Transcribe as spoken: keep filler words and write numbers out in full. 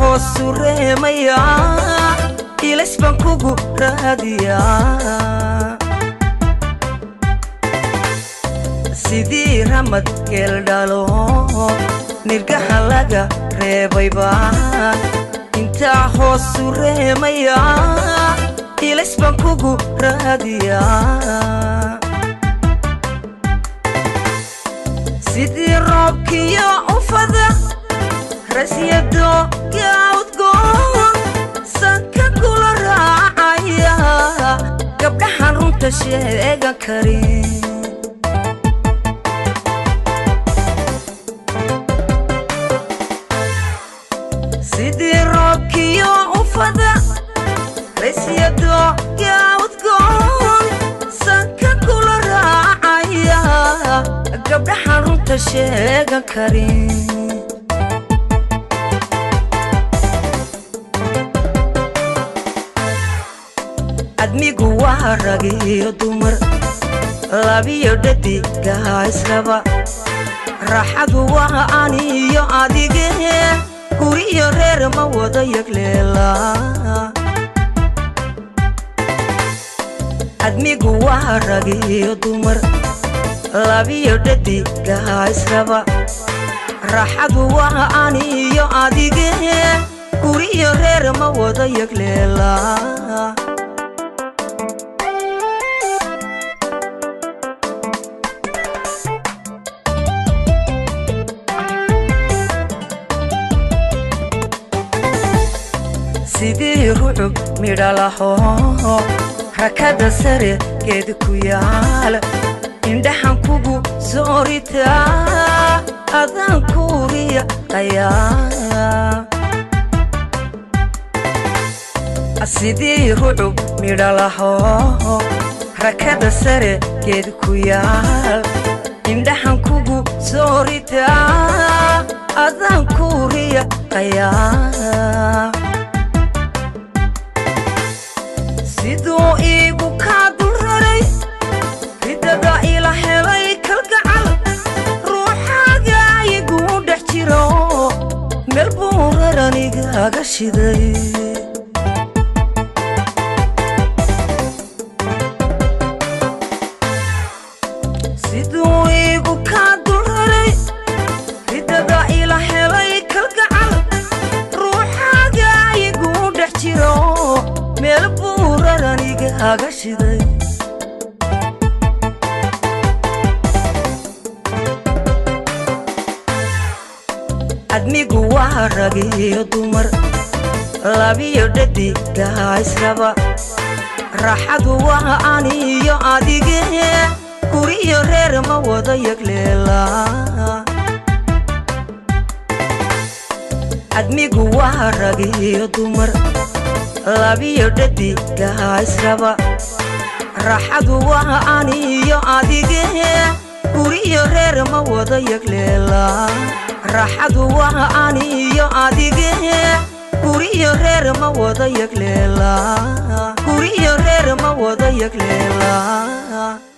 hoosu reemaya ilays baan kugu raadiyaa sidii ramad geel dhalo nirgaha laga reebayba intaa hoosu reemaya ilays baan kugu raadiyaa sidii roobkiyo ufada rasyado gaawdgoon sanka kula raacaya gabdhahan runta sheegan karin sidii roobkiyo ufada rasyado gaawdgoon sanka kula raacaya gabdhahan runta sheegan karin admigu waa rag iyo dumar labiyo dhadigaa israba raaxadu waa ani iyo adige guriyo reer ma wada yagleela admigu waa rag iyo dumar labiyo dhadigaa israba raaxadu waa ani iyo adige guriyo reer ma wada yagleela sidii rucub midhalaho rakada sare geed ku yaal indhahan kugu sooritaa adaan kuuriya qayaa sidii rucub midhalaho rakada sare geed ku yaal indhahan kugu sooritaa adaan kuuriya qayaa sidoo iigu kaa dul raray ridada ila helay kalgacal ruuxaaga igu dhex jiro meel buu raranigaaga shiday sidoo iigu kaa dul raray ridada ila helay kalgacal ruuxaaga igu dhex jiro meel buu raranigaaga shiday admigu waa rag iyo dumar labiyo dhadigaa israba raaxadu waa ani iyo adige guriyo reer ma wada yagleela admigu waa rag iyo dumar labiyo dhadigaa israba raaxadu waa ani iyo adige guriyo reer ma wada yagleela raaxadu waa ani iyo adige guriyo reer ma wada yagleela guriyo reer ma wada yagleela